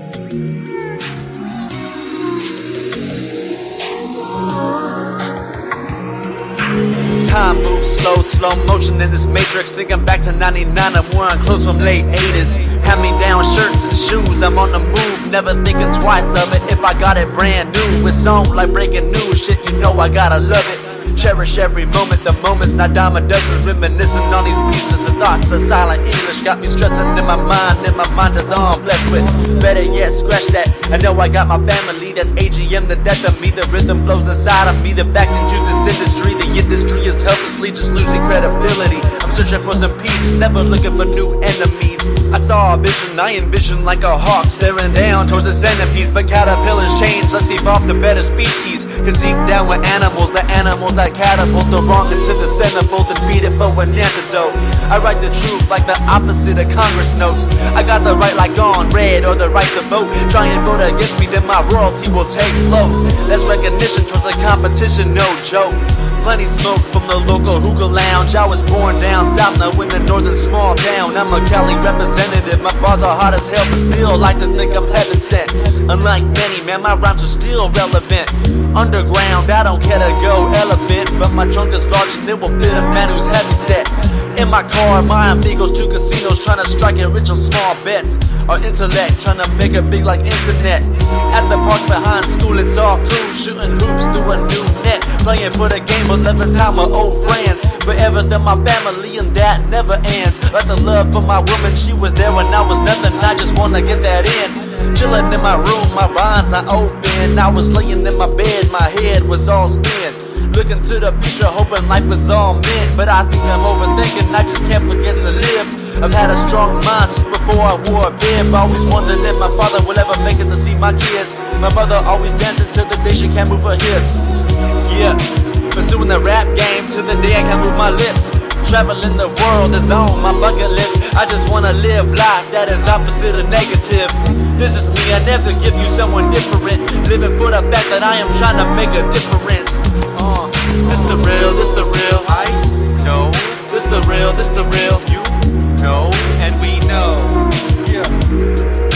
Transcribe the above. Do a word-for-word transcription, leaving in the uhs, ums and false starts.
Time moves slow, slow motion in this matrix. Thinking back to ninety-nine, I'm wearing clothes from late eighties. Hand-me-down shirts and shoes, I'm on the move. Never thinking twice of it if I got it brand new. With songs like breaking news, shit, you know I gotta love it. Cherish every moment, the moments, not dime a dozen. Reminiscing on these pieces, the thoughts, the silent English got me stressing in my mind, and my mind is all blessed with. Better yet, scratch that, I know I got my family, that's A G M, the death of me. The rhythm flows inside of me, the vaccine to this industry. The industry is helplessly just losing credibility. I'm searching for some peace, never looking for new enemies. I saw a vision, I envisioned like a hawk staring down towards the centipedes. But caterpillars change, let's evolve the better species. Cause deep down we're animals, the animals that catapult the wrong into the centerfold and beat it for an antidote. I write the truth like the opposite of Congress notes. I got the right like on red or the right to vote. Try and vote against me, then my royalty will take float. That's recognition towards a competition, no joke. Plenty smoke from the local hookah lounge. I was born down south, now in the northern small town. I'm a Cali representative, my bars are hot as hell, but still like to think I'm heaven sent. Unlike many, man, my rhymes are still relevant. Underground, I don't care to go elephant, but my trunk is large and it will fit a man who's heavy set. In my car, my amigos to casinos, trying to strike it rich on small bets. Our intellect, trying to make it big like internet. At the park behind school, it's all cool, shooting hoops through a new net. Playing for the game, eleven time with old friends. Forever than my family, and that never ends. Like the love for my woman, she was there when I was nothing, I just wanna get that in. Chilling in my room, my rhymes are open. I was laying in my bed, my head was all spin. Looking to the future, hoping life was all meant. But I think I'm overthinking, I just can't forget to live. I've had a strong mind since before I wore a bib. Always wondered if my father will ever make it to see my kids. My mother always dancing till the day she can't move her hips. Yeah, pursuing the rap game till the day I can't move my lips. Traveling the world is on my bucket list. I just wanna live life that is opposite of negative. This is me, I never give you someone different. Living for the fact that I am trying to make a difference. Uh, this the real, this the real, I know. This the real, this the real, you know, and we know. Yeah.